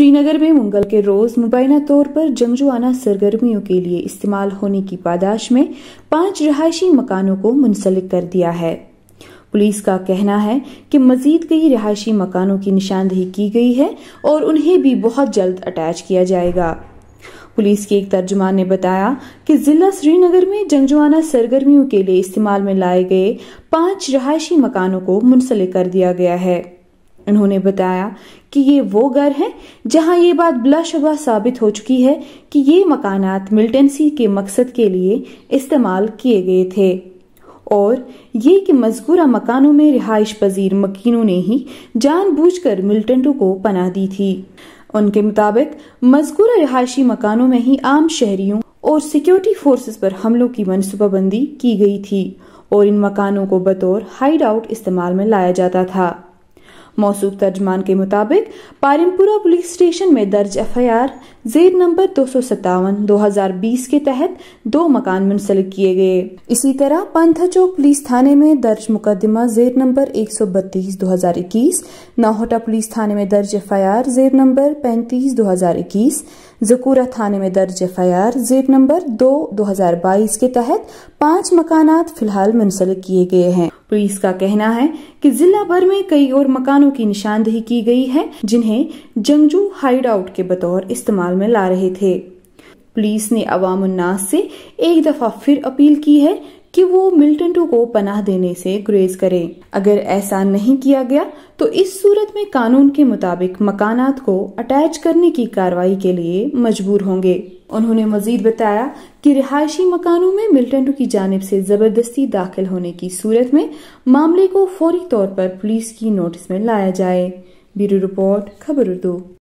श्रीनगर में मंगल के रोज मुबैना तौर पर जंगजुआना सरगर्मियों के लिए इस्तेमाल होने की पादाश में 5 रिहायशी मकानों को मुंसलिक कर दिया है। पुलिस का कहना है कि मजीद कई रिहायशी मकानों की निशानदही की गई है और उन्हें भी बहुत जल्द अटैच किया जाएगा। पुलिस के एक तर्जुमान ने बताया कि जिला श्रीनगर में जंगजुआना सरगर्मियों के लिए इस्तेमाल में लाए गए 5 रिहायशी मकानों को मुंसलिक कर दिया गया है। उन्होंने बताया कि ये वो घर हैं जहां ये बात बिलाशुबा साबित हो चुकी है कि ये मकानात मिलिटेंसी के मकसद के लिए इस्तेमाल किए गए थे और ये कि मज़कूरा मकानों में रिहाइश पजीर मकीनों ने ही जानबूझकर मिलिटेंटों को पनाह दी थी। उनके मुताबिक मज़कूरा रिहायशी मकानों में ही आम शहरियों और सिक्योरिटी फोर्सेस पर हमलों की मनसूबाबंदी की गई थी और इन मकानों को बतौर हाइड आउट इस्तेमाल में लाया जाता था। मौसूफ तर्जमान के मुताबिक पारिमपुरा पुलिस स्टेशन में दर्ज FIR जेर नंबर 257/2020 के तहत 2 मकान मुंसलिक किए गए। इसी तरह पंथा चौक पुलिस थाने में दर्ज मुकदमा जेर नंबर 132/2021, नाहोटा पुलिस थाने में दर्ज FIR जेर नंबर 35/2021, जकूरा थाने में दर्ज FIR जेर नंबर 2/2022 के तहत 5 मकानात फिलहाल मुंसलिक किए गए हैं। पुलिस का कहना है कि जिला भर में कई और मकानों की निशानदही की गई है जिन्हें जंगजू हाइड आउट के बतौर इस्तेमाल में ला रहे थे। पुलिस ने अवाम उन्नास से एक दफा फिर अपील की है कि वो मिलिटेंटों को पनाह देने से गुरेज करें। अगर ऐसा नहीं किया गया तो इस सूरत में कानून के मुताबिक मकानात को अटैच करने की कार्रवाई के लिए मजबूर होंगे। उन्होंने मजीद बताया कि रिहायशी मकानों में मिलिटेंटों की जानिब से जबरदस्ती दाखिल होने की सूरत में मामले को फौरी तौर पर पुलिस की नोटिस में लाया जाए। ब्यूरो रिपोर्ट, खबर उर्दू।